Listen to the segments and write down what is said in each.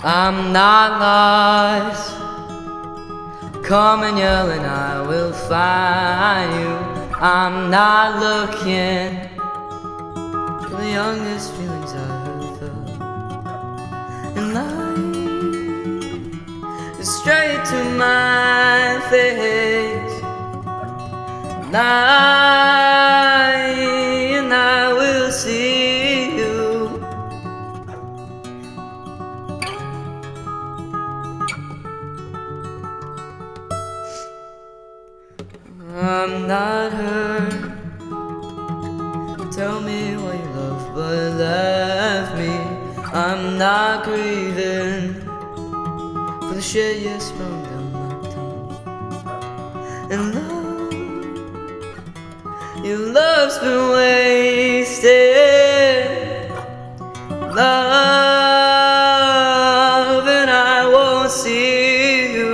I'm not lost. Come and yell and I will find you. I'm not looking for the youngest feelings I ever felt, and lying straight to my face, lying I will see you. I'm not hurt. Tell me why you love but left me. I'm not grieving for the shit you sprung down my tongue. And love, your love's been wasted. Love, and I won't see you.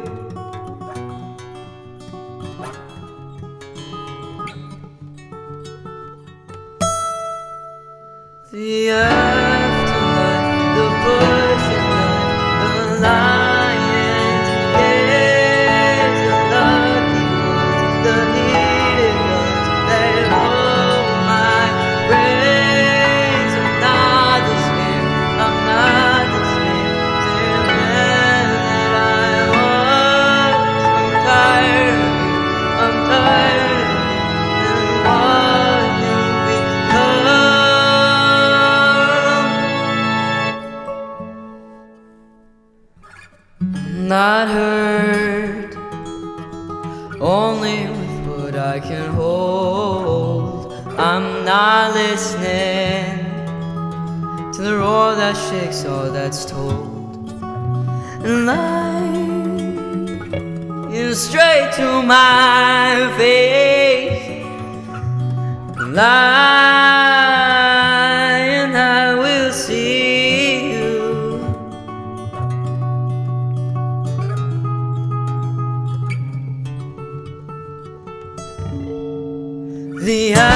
The afterlife, the bushing life, the lions, yes, the lucky ones, the heated ones that hold my brains. I'm not the same, I'm not the same man that I was. I'm tired of you, I'm tired of you, and what you've become. Not hurt, only with what I can hold. I'm not listening to the roar that shakes all that's told, and lying straight to my face, lying I will see you. The